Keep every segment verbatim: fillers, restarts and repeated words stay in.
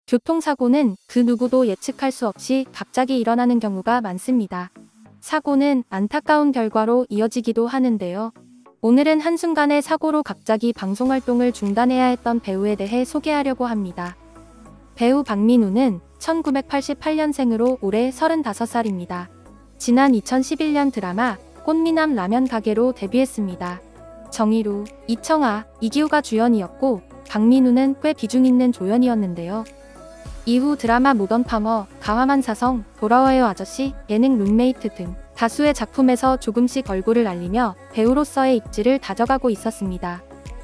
교통사고는 그 누구도 예측할 수 없이 갑자기 일어나는 경우가 많습니다. 사고는 안타까운 결과로 이어지기도 하는데요. 오늘은 한순간의 사고로 갑자기 방송활동을 중단해야 했던 배우에 대해 소개하려고 합니다. 배우 박민우는 천구백팔십팔 년생으로 올해 서른다섯 살입니다. 지난 이천십일 년 드라마 꽃미남 라면 가게로 데뷔했습니다. 정의루, 이청아, 이기우가 주연이었고 박민우는 꽤 비중 있는 조연이었는데요. 이후 드라마 모던파머, 강화만 사성, 돌아와요 아저씨, 예능 룸메이트 등 다수의 작품에서 조금씩 얼굴을 알리며 배우로서의 입지를 다져가고 있었습니다.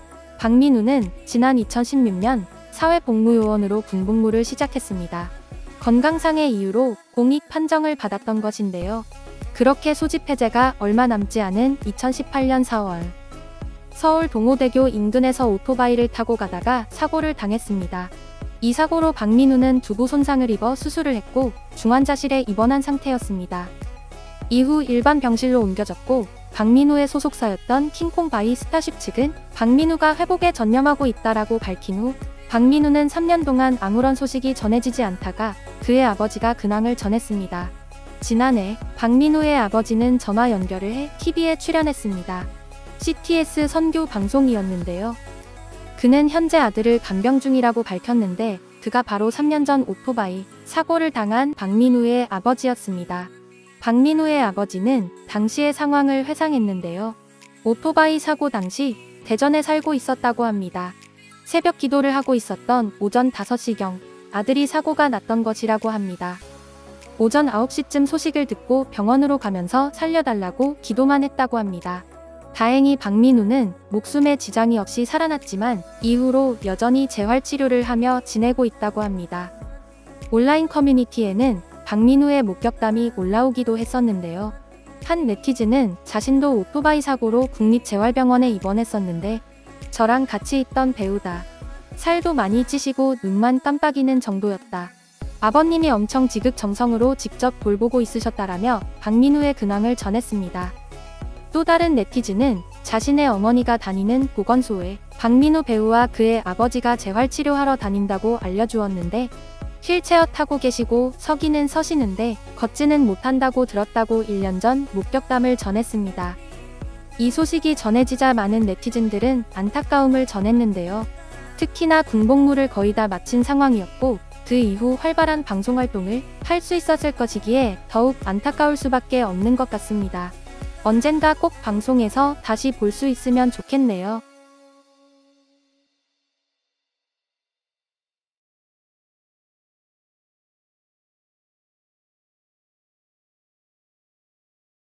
박민우는 지난 이천십육 년 사회복무요원으로 군복무를 시작했습니다. 건강상의 이유로 공익 판정을 받았던 것인데요. 그렇게 소집 해제가 얼마 남지 않은 이천십팔 년 사월 서울 동호대교 인근에서 오토바이를 타고 가다가 사고를 당했습니다. 이 사고로 박민우는 두부 손상을 입어 수술을 했고 중환자실에 입원한 상태였습니다. 이후 일반 병실로 옮겨졌고 박민우의 소속사였던 킹콩바이 스타쉽 측은 박민우가 회복에 전념하고 있다라고 밝힌 후 박민우는 삼 년 동안 아무런 소식이 전해지지 않다가 그의 아버지가 근황을 전했습니다. 지난해 박민우의 아버지는 전화 연결을 해 티비에 출연했습니다. 씨티에스 선교 방송이었는데요. 그는 현재 아들을 간병 중이라고 밝혔는데 그가 바로 삼 년 전 오토바이 사고를 당한 박민우의 아버지였습니다. 박민우의 아버지는 당시의 상황을 회상했는데요. 오토바이 사고 당시 대전에 살고 있었다고 합니다. 새벽 기도를 하고 있었던 오전 다섯 시경 아들이 사고가 났던 것이라고 합니다. 오전 아홉 시쯤 소식을 듣고 병원으로 가면서 살려달라고 기도만 했다고 합니다. 다행히 박민우는 목숨에 지장이 없이 살아났지만 이후로 여전히 재활치료를 하며 지내고 있다고 합니다. 온라인 커뮤니티에는 박민우의 목격담이 올라오기도 했었는데요. 한 네티즌은 자신도 오토바이 사고로 국립재활병원에 입원했었는데 저랑 같이 있던 배우다. 살도 많이 찌시고 눈만 깜빡이는 정도였다. 아버님이 엄청 지극정성으로 직접 돌보고 있으셨다라며 박민우의 근황을 전했습니다. 또 다른 네티즌은 자신의 어머니가 다니는 보건소에 박민우 배우와 그의 아버지가 재활치료하러 다닌다고 알려주었는데 휠체어 타고 계시고 서기는 서시는데 걷지는 못한다고 들었다고 일 년 전 목격담을 전했습니다. 이 소식이 전해지자 많은 네티즌들은 안타까움을 전했는데요. 특히나 군복무를 거의 다 마친 상황이었고 그 이후 활발한 방송활동을 할 수 있었을 것이기에 더욱 안타까울 수밖에 없는 것 같습니다. 언젠가 꼭 방송에서 다시 볼 수 있으면 좋겠네요.